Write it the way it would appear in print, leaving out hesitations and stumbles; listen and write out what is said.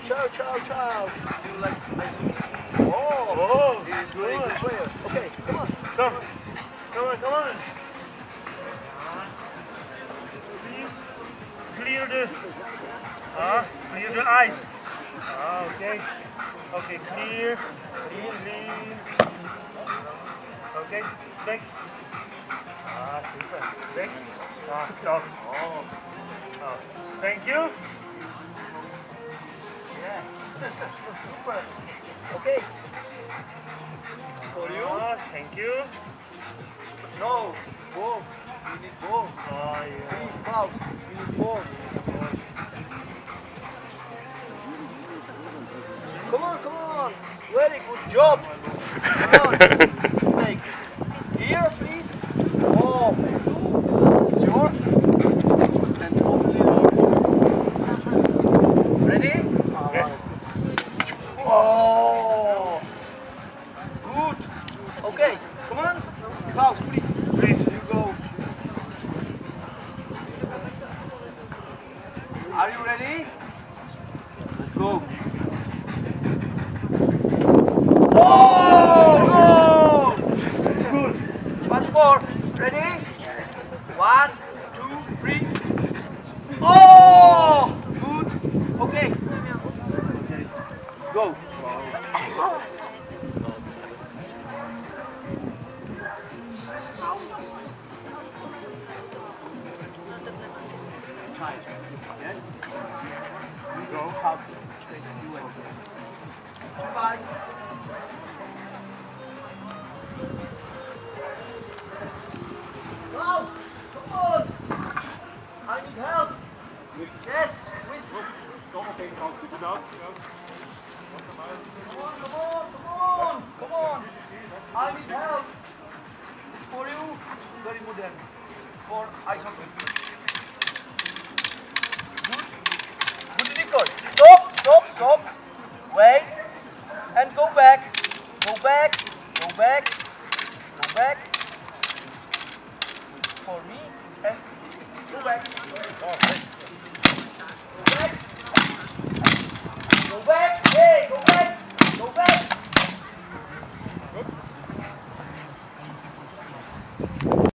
Ciao, ciao, ciao. You like ice cream? Oh, He's a very good player. Okay, come on. Come on. Please clear the ice. Okay. Okay, clear. Clean. Okay, back. Super. Back. Stop. Oh, thank you. Yeah. Super. Okay. For you? Thank you. No. Ball. You need ball. Yeah. Please, Klaus. You need ball. Come on. Very good job. Come on. Take. Here, please. Oh, thank you. It's yours. And only ready? Yes. Oh, good. Okay, come on. Klaus, please. Please. You go. Are you ready? Let's go. Oh, go! Good. Once more. Ready? 1, 2, 3. Oh, good. Okay. Go. Try. Yes? We go. Hug. Take you and bye. Klaus, come on. I need help. Yes, with. Toch op één kant, goed gedaan. Come on. I need help. It's for you. Very modern. For ice hockey. Good, Nicole. Stop. Wait. And go back. Go back. For me. And go back.